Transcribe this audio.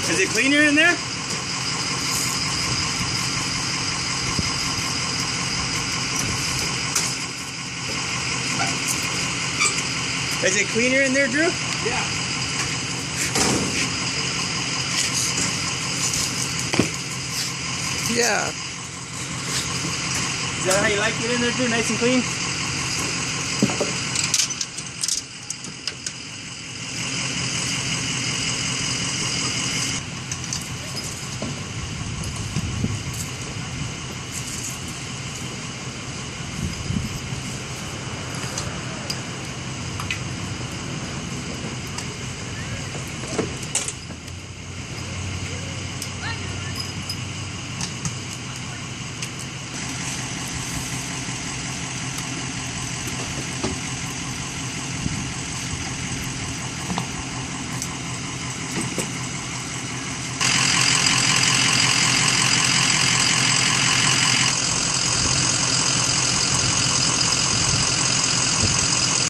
Is it cleaner in there? Is it cleaner in there, Drew? Yeah. Yeah. Is that how you like it in there, Drew? Nice and clean?